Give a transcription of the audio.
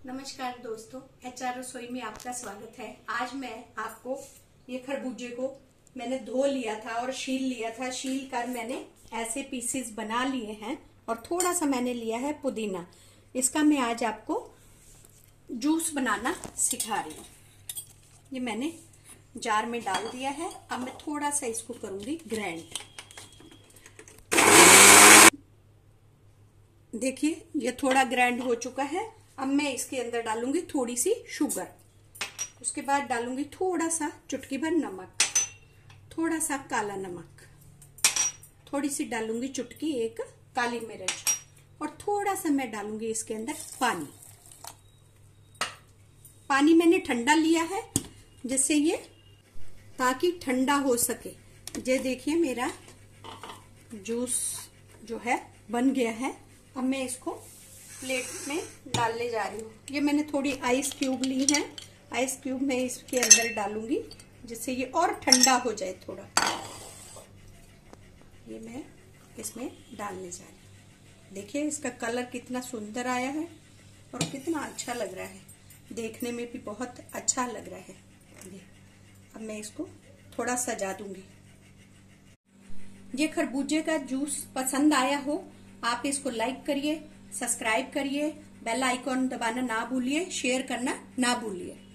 नमस्कार दोस्तों, HR रसोई में आपका स्वागत है। आज मैं आपको ये खरबूजे को मैंने धो लिया था और छील लिया था। छील कर मैंने ऐसे पीसेस बना लिए हैं और थोड़ा सा मैंने लिया है पुदीना। इसका मैं आज आपको जूस बनाना सिखा रही हूँ। ये मैंने जार में डाल दिया है। अब मैं थोड़ा सा इसको करूंगी ग्राइंड। देखिए ये थोड़ा ग्राइंड हो चुका है। अब मैं इसके अंदर डालूंगी थोड़ी सी शुगर, उसके बाद डालूंगी थोड़ा सा चुटकी भर नमक, थोड़ा सा काला नमक, थोड़ी सी डालूंगी चुटकी एक काली मिर्च और थोड़ा सा मैं डालूंगी इसके अंदर पानी। पानी मैंने ठंडा लिया है जिससे ये ताकि ठंडा हो सके। ये देखिए मेरा जूस जो है बन गया है। अब मैं इसको प्लेट में डालने जा रही हूँ। ये मैंने थोड़ी आइस क्यूब ली है। आइस क्यूब मैं इसके अंदर डालूंगी जिससे ये और ठंडा हो जाए थोड़ा। ये मैं इसमें डालने जा रही हूँ। देखिए इसका कलर कितना सुंदर आया है और कितना अच्छा लग रहा है। देखने में भी बहुत अच्छा लग रहा है। अब मैं इसको थोड़ा सजा दूंगी। ये खरबूजे का जूस पसंद आया हो, आप इसको लाइक करिए, सब्सक्राइब करिए, बेल आइकॉन दबाना ना भूलिए, शेयर करना ना भूलिए।